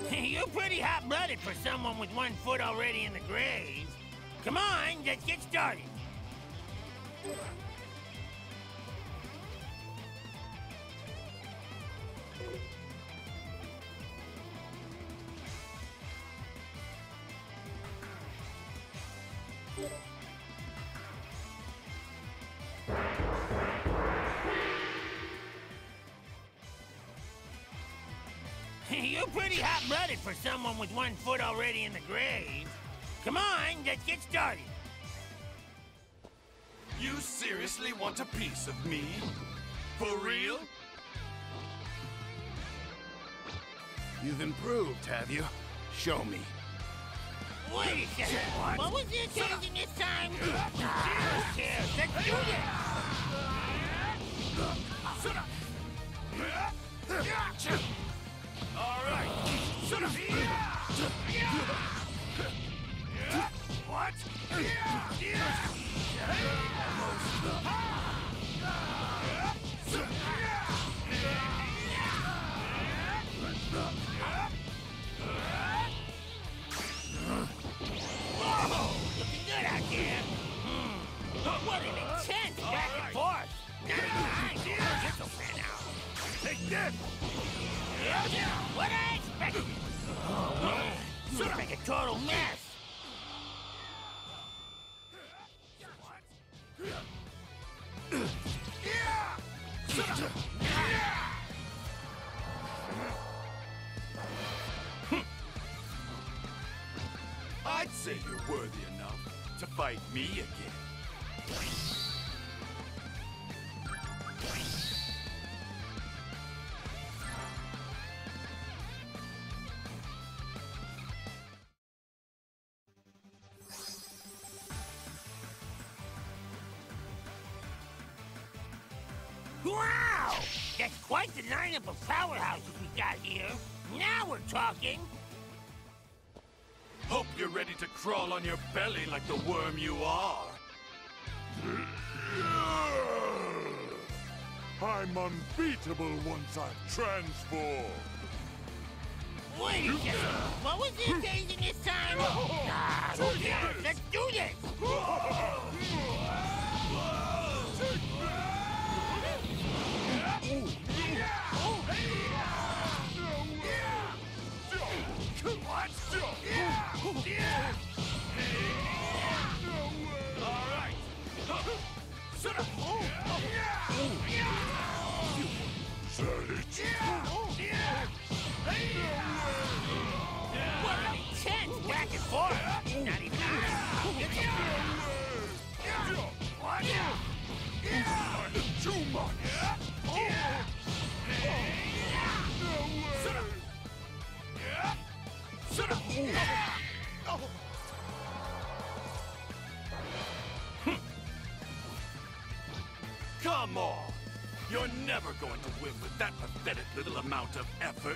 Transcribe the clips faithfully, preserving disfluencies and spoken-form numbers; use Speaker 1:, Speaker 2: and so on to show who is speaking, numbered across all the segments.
Speaker 1: You're pretty hot-blooded for someone with one foot already in the grave. Come on, let's get started. You're pretty hot-blooded for someone with one foot already in the grave. Come on, let's get started.
Speaker 2: You seriously want a piece of me? For real?
Speaker 3: You've improved, have you? Show me.
Speaker 1: Wait a second. What, what was the occasion this time? Ah, who cares? Let's do this.
Speaker 2: All right. What?
Speaker 1: Whoa! Looking good out there. Hmm. What an intense back and forth. ninety-nine. This will pan out.
Speaker 2: Take this!
Speaker 1: What I expected! Oh, man. You look like a total mess!
Speaker 2: I'd say you're worthy enough to fight me again.
Speaker 1: Wow! That's quite the lineup of powerhouses we got here. Now we're talking!
Speaker 2: Hope you're ready to crawl on your belly like the worm you are.
Speaker 4: I'm unbeatable once I've transformed.
Speaker 1: Wait a second! What was the occasion this time? Ah, who cares? Let's do this! What an intense back and forth! Not even What?
Speaker 4: Too much!
Speaker 2: Come on! You're never going to win with that pathetic little amount of effort.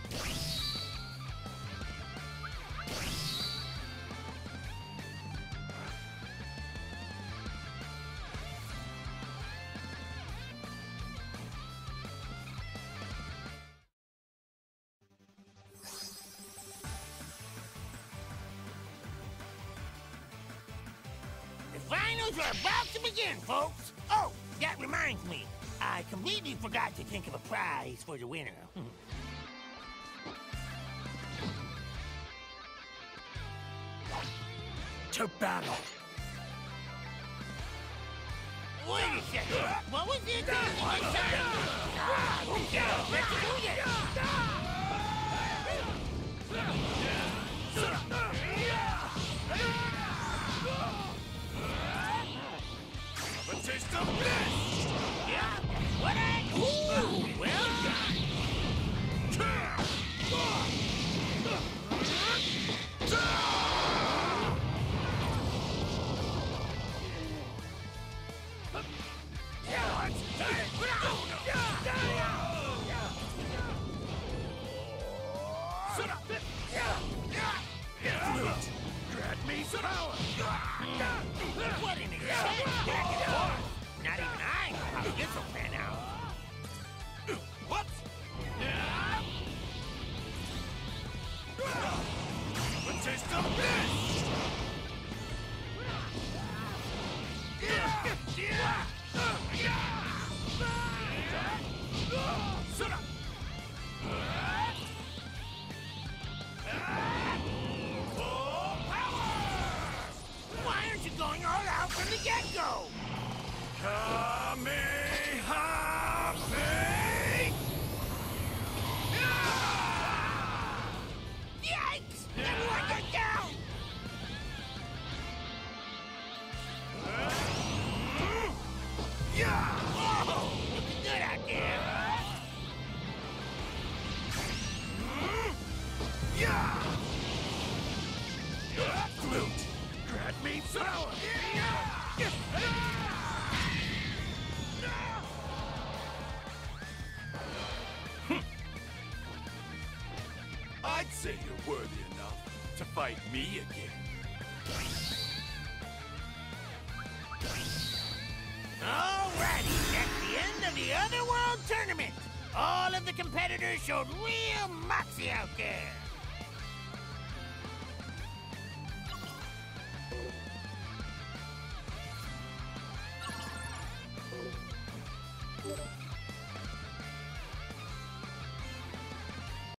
Speaker 1: The finals are about to begin, folks! Oh, that reminds me. I completely forgot to think of a prize for the winner.
Speaker 2: To battle!
Speaker 1: Wait a second! What was the occasion this time? Ah, who cares? Let's do this!
Speaker 2: Have a taste of this!
Speaker 1: Yeah, what I... Ooh, well done! What an intense back and forth! Not even I know how this will pan out.
Speaker 2: What? I'd say you're worthy enough to fight me again.
Speaker 1: Alrighty, that's the end of the Otherworld Tournament. All of the competitors showed real moxie out there.